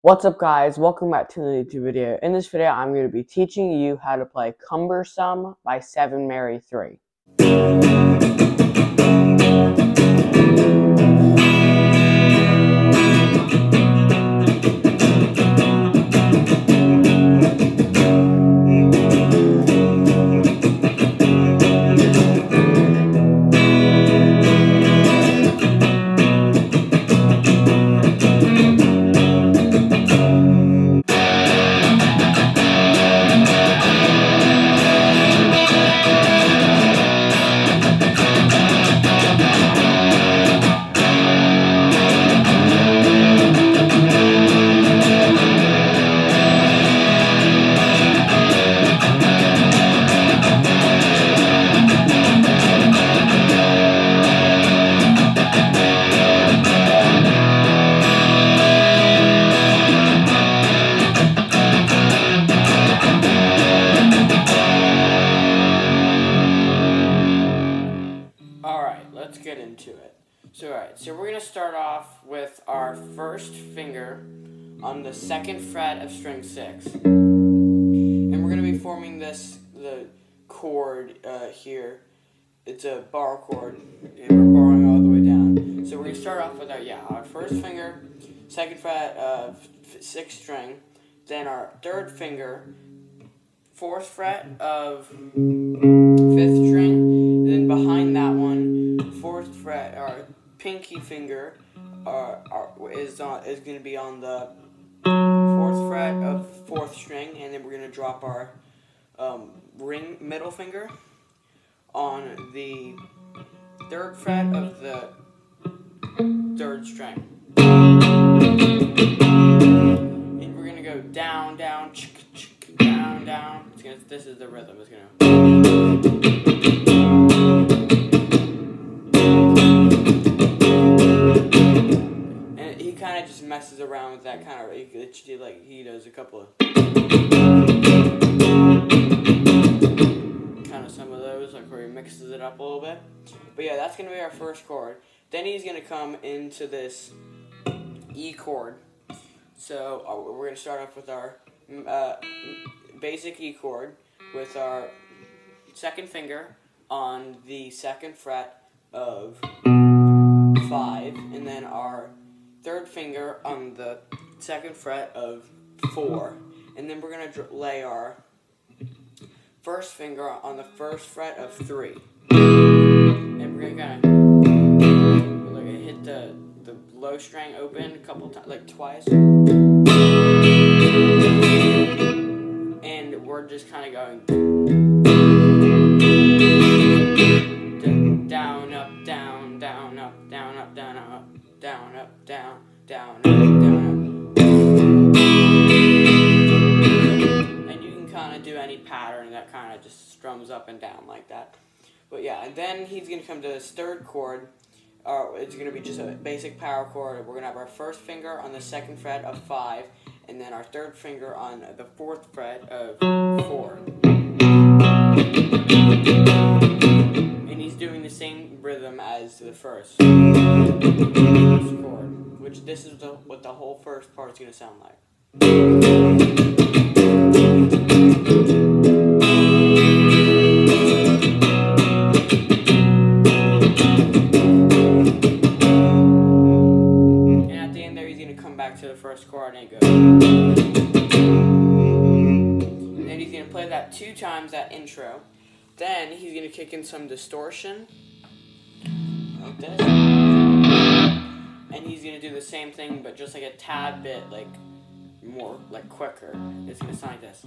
What's up, guys? Welcome back to the YouTube video. In this video, I'm going to be teaching you how to play Cumbersome by 7 Mary 3. Let's get into it. So we're going to start off with our first finger on the 2nd fret of string 6. And we're going to be forming the chord here. It's a bar chord, and we're barring all the way down. So we're going to start off with our first finger, 2nd fret of 6th string, then our 3rd finger, 4th fret of 5th string, and then behind that one, 4th fret, our pinky finger is going to be on the 4th fret of 4th string, and then we're going to drop our ring middle finger on the 3rd fret of the 3rd string. And we're going to go down, down, down, down. This is the rhythm. It's going to... just messes around with that kind of, like he does a couple of kind of some of those, like where he mixes it up a little bit. But yeah, that's going to be our first chord. Then he's going to come into this E chord. So we're going to start off with our basic E chord with our 2nd finger on the 2nd fret of 5, and then our 3rd finger on the 2nd fret of 4, and then we're going to lay our 1st finger on the 1st fret of 3, and we're going to hit the low string open a couple times, like twice, and we're just kind of going down, up, down, down, up, down, up, down, up, down, up, down, down, up, down, up. And you can kind of do any pattern that kind of just strums up and down like that. But yeah, and then he's going to come to this 3rd chord. It's going to be just a basic power chord. We're going to have our 1st finger on the 2nd fret of 5, and then our 3rd finger on the 4th fret of 4. And he's doing the same rhythm as the first chord, which this is what the whole first part is going to sound like. And at the end there, he's going to come back to the first chord and go. And then he's going to play that 2 times, that intro. Then he's going to kick in some distortion, like this. And he's going to do the same thing, but just like a tad bit, like, more, like, quicker. It's going to sound like this.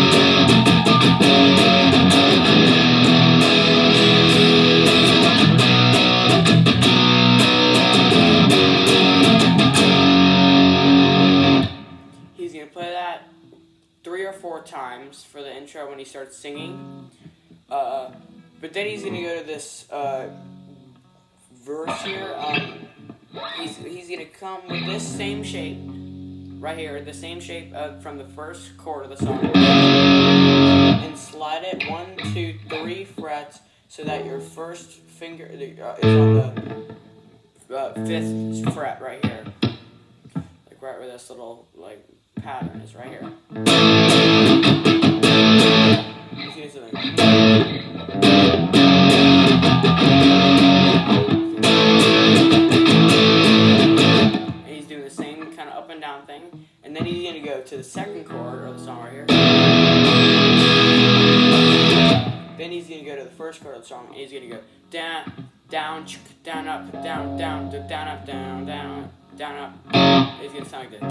He's going to play that 3 or 4 times for the intro when he starts singing. But then he's going to go to this verse here. He's going to come with this same shape right here, the same shape from the first chord of the song, and slide it 1, 2, 3 frets so that your first finger is on the 5th fret right here. right where this little like pattern is, right here. He's doing something. And he's doing the same kind of up and down thing, and then he's gonna go to the second chord of the song right here. Then he's gonna go to the first chord of the song, and he's gonna go down, down, down, up, down, down, down, up, down, down, down, up. It's gonna sound like this.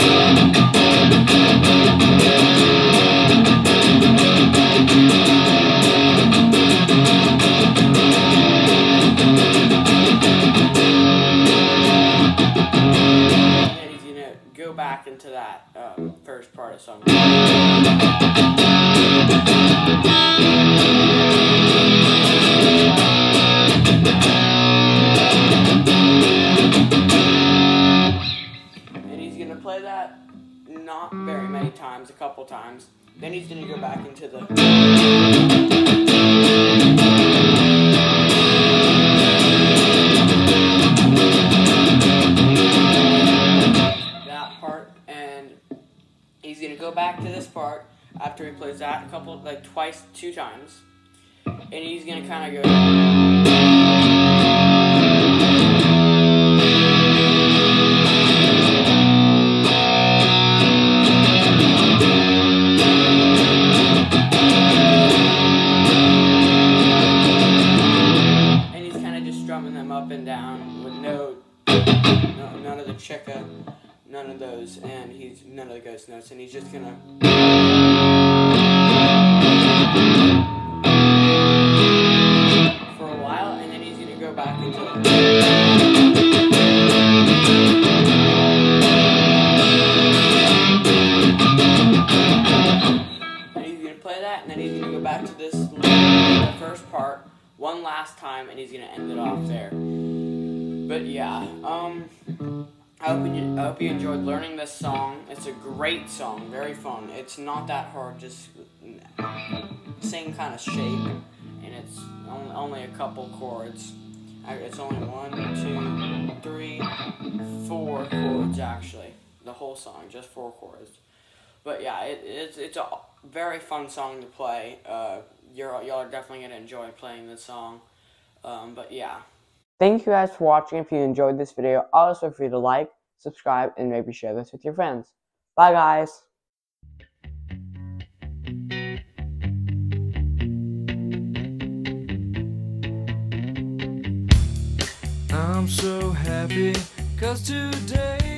And he's gonna go back into that first part of the song. Play that not very many times, a couple times. Then he's going to go back into the that part, and he's going to go back to this part after he plays that a couple, like twice, 2 times, and he's going to kind of go. Up and down with no none of the chicka, none of those, and he's none of the ghost notes, and he's just gonna for a while, and then he's gonna go back into and he's gonna play that, and then he's gonna go back to this the first part one last time, and he's gonna end it off there. But yeah, I hope you enjoyed learning this song. It's a great song, very fun. It's not that hard, just same kind of shape, and it's only a couple chords. It's only 1, 2, 3, 4 chords actually. The whole song, just 4 chords. But yeah, it's a very fun song to play. Y'all are definitely going to enjoy playing this song. But yeah. Thank you guys for watching. If you enjoyed this video, also feel free to like, subscribe, and maybe share this with your friends. Bye guys! I'm so happy 'cause today